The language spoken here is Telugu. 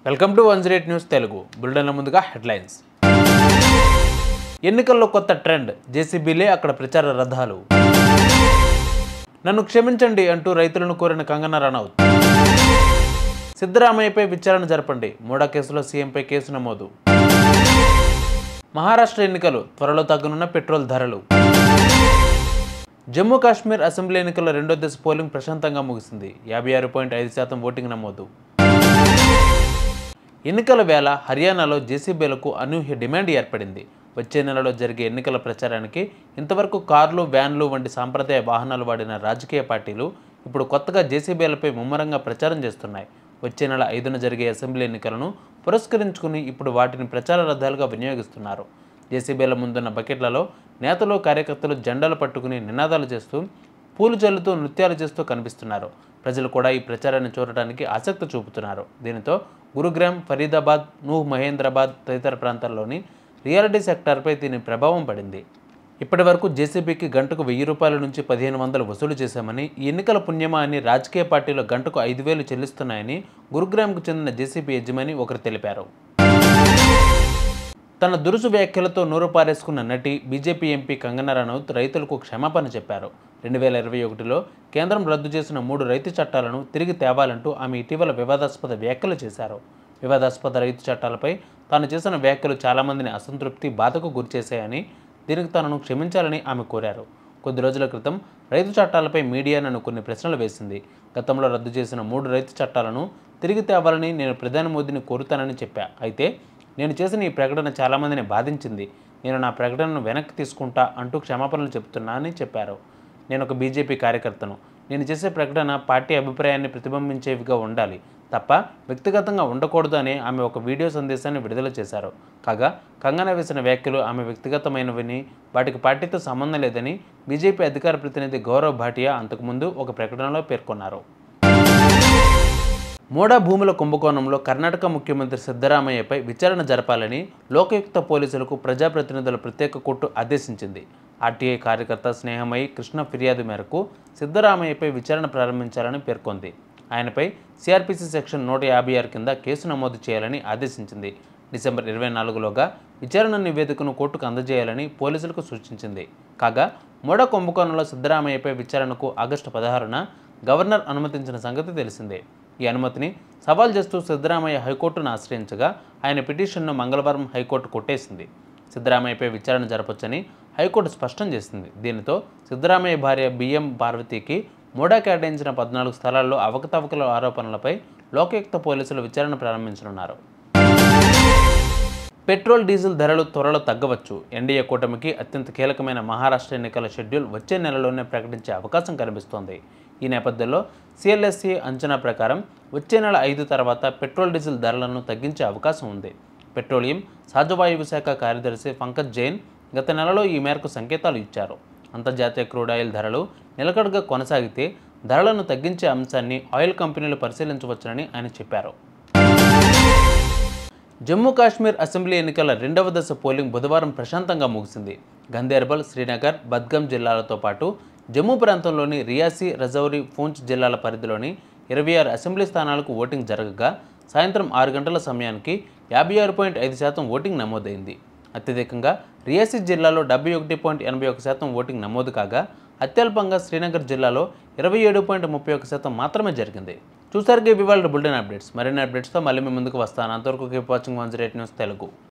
వెల్కమ్ టు 108 న్యూస్ తెలుగు బులెటిన్ల ముందుగా హెడ్లైన్స్. ఎన్నికల్లో కొత్త ట్రెండ్, జేసీబీలే అక్కడ ప్రచార రథాలు. నన్ను క్షమించండి అంటూ రైతులను కోరిన కంగనా రనౌత్. సిద్ధరామయ్యపై విచారణ జరపండి, మోడా కేసులో సీఎంపై కేసు నమోదు. మహారాష్ట్ర ఎన్నికలు, త్వరలో తగ్గనున్న పెట్రోల్ ధరలు. జమ్మూ కాశ్మీర్ అసెంబ్లీ ఎన్నికల రెండో దశ పోలింగ్ ప్రశాంతంగా ముగిసింది. 56.5% ఓటింగ్ నమోదు. ఎన్నికల వేళ హర్యానాలో జేసీబీలకు అనూహ్య డిమాండ్ ఏర్పడింది. వచ్చే నెలలో జరిగే ఎన్నికల ప్రచారానికి ఇంతవరకు కార్లు, వ్యాన్లు వంటి సాంప్రదాయ వాహనాలు వాడిన రాజకీయ పార్టీలు ఇప్పుడు కొత్తగా జేసీబీలపై ముమ్మరంగా ప్రచారం చేస్తున్నాయి. వచ్చే నెల 5న జరిగే అసెంబ్లీ ఎన్నికలను పురస్కరించుకుని ఇప్పుడు వాటిని ప్రచార రథాలుగా వినియోగిస్తున్నారు. జేసీబీల ముందున్న బకెట్లలో నేతలు, కార్యకర్తలు జెండాలు పట్టుకుని నినాదాలు చేస్తూ, పూలు చల్లుతూ, నృత్యాలు చేస్తూ కనిపిస్తున్నారు. ప్రజలు కూడా ఈ ప్రచారాన్ని చూడటానికి ఆసక్తి చూపుతున్నారు. దీనితో గురుగ్రామ్, ఫరీదాబాద్, నూహ్ మహేంద్రాబాద్ తదితర ప్రాంతాల్లోని రియాలిటీ సెక్టార్పై దీని ప్రభావం పడింది. ఇప్పటి వరకు జేసీబీకి గంటకు 1000 రూపాయల నుంచి 1500 వసూలు చేశామని, ఈ ఎన్నికల పుణ్యమా అని రాజకీయ పార్టీలు గంటకు 5000 చెల్లిస్తున్నాయని గురుగ్రామ్కు చెందిన జేసీబీ యజమాని ఒకరు తెలిపారు. తన దురుసు వ్యాఖ్యలతో నోరు పారేసుకున్న నటి, బీజేపీ ఎంపీ కంగనా రనౌత్ రైతులకు క్షమాపణ చెప్పారు. 2021లో కేంద్రం రద్దు చేసిన 3 రైతు చట్టాలను తిరిగి తేవాలంటూ ఆమె ఇటీవల వివాదాస్పద వ్యాఖ్యలు చేశారు. వివాదాస్పద రైతు చట్టాలపై తాను చేసిన వ్యాఖ్యలు చాలామందిని అసంతృప్తి, బాధకు గురిచేశాయని, దీనికి తనను క్షమించాలని ఆమె కోరారు. కొద్ది రోజుల క్రితం రైతు చట్టాలపై మీడియా నన్ను కొన్ని ప్రశ్నలు వేసింది. గతంలో రద్దు చేసిన 3 రైతు చట్టాలను తిరిగి తేవాలని నేను ప్రధాని మోదీని కోరుతానని చెప్పా. అయితే నేను చేసిన ఈ ప్రకటన చాలామందిని బాధించింది. నేను నా ప్రకటనను వెనక్కి తీసుకుంటా అంటూ క్షమాపణలు చెబుతున్నా అని చెప్పారు. నేను ఒక బీజేపీ కార్యకర్తను. నేను చేసే ప్రకటన పార్టీ అభిప్రాయాన్ని ప్రతిబింబించేవిగా ఉండాలి తప్ప వ్యక్తిగతంగా ఉండకూడదు అని ఆమె ఒక వీడియో సందేశాన్ని విడుదల చేశారు. కాగా కంగనా వేసిన వ్యాఖ్యలు ఆమె వ్యక్తిగతమైనవని, వాటికి పార్టీతో సంబంధం లేదని బీజేపీ అధికార ప్రతినిధి గౌరవ్ భాటియా అంతకుముందు ఒక ప్రకటనలో పేర్కొన్నారు. మోడా భూముల కుంభకోణంలో కర్ణాటక ముఖ్యమంత్రి సిద్ధరామయ్యపై విచారణ జరపాలని లోకాయుక్త పోలీసులకు ప్రజాప్రతినిధుల ప్రత్యేక కోర్టు ఆదేశించింది. ఆర్టీఐ కార్యకర్త స్నేహమయి కృష్ణ ఫిర్యాదు మేరకు సిద్ధరామయ్యపై విచారణ ప్రారంభించాలని పేర్కొంది. ఆయనపై సిఆర్పిసి సెక్షన్ 156 కింద కేసు నమోదు చేయాలని ఆదేశించింది. డిసెంబర్ 24లోగా విచారణ నివేదికను కోర్టుకు అందజేయాలని పోలీసులకు సూచించింది. కాగా మోడా కుంభకోణంలో సిద్ధరామయ్యపై విచారణకు ఆగస్టు 16న గవర్నర్ అనుమతించిన సంగతి తెలిసిందే. ఈ అనుమతిని సవాల్ చేస్తూ సిద్ధరామయ్య హైకోర్టును ఆశ్రయించగా ఆయన పిటిషన్ను మంగళవారం హైకోర్టు కొట్టేసింది. సిద్ధరామయ్యపై విచారణ జరపొచ్చని హైకోర్టు స్పష్టం చేసింది. దీనితో సిద్ధరామయ్య భార్య బిఎం పార్వతికి మోడా కేటాయించిన 14 స్థలాల్లో అవకతవకల ఆరోపణలపై లోకాయుక్త పోలీసులు విచారణ ప్రారంభించనున్నారు. పెట్రోల్, డీజిల్ ధరలు త్వరలో తగ్గవచ్చు. ఎన్డీఏ కూటమికి అత్యంత కీలకమైన మహారాష్ట్ర ఎన్నికల షెడ్యూల్ వచ్చే నెలలోనే ప్రకటించే అవకాశం కనిపిస్తోంది. ఈ నేపథ్యంలో సిఎల్ఎస్సి అంచనా ప్రకారం వచ్చే నెల 5 తర్వాత పెట్రోల్, డీజిల్ ధరలను తగ్గించే అవకాశం ఉంది. పెట్రోలియం, సహజవాయువు శాఖ కార్యదర్శి పంకజ్ జైన్ గత నెలలో ఈ మేరకు సంకేతాలు ఇచ్చారు. అంతర్జాతీయ క్రూడ్ ఆయిల్ ధరలు నిలకడగా కొనసాగితే ధరలను తగ్గించే అంశాన్ని ఆయిల్ కంపెనీలు పరిశీలించవచ్చునని ఆయన చెప్పారు. జమ్మూ కాశ్మీర్ అసెంబ్లీ ఎన్నికల రెండవ దశ పోలింగ్ బుధవారం ప్రశాంతంగా ముగిసింది. గందేర్బల్, శ్రీనగర్, బద్గం జిల్లాలతో పాటు జమ్మూ ప్రాంతంలోని రియాసీ, రజౌరి, పూంచ్ జిల్లాల పరిధిలోని 26 అసెంబ్లీ స్థానాలకు ఓటింగ్ జరగగా సాయంత్రం 6 గంటల సమయానికి 56.5% ఓటింగ్ నమోదైంది. అత్యధికంగా రియాసీ జిల్లాలో 71.81% ఓటింగ్ నమోదు కాగా అత్యల్పంగా శ్రీనగర్ జిల్లాలో 27.31% మాత్రమే జరిగింది. చూసారుగా ఇవాళ బులెటిన్ అప్డేట్స్. మరిన్ని అప్డేట్స్తో మళ్ళీ మీ ముందుకు వస్తాను. అంతవరకు కీప్ వాచింగ్ 108 న్యూస్ తెలుగు.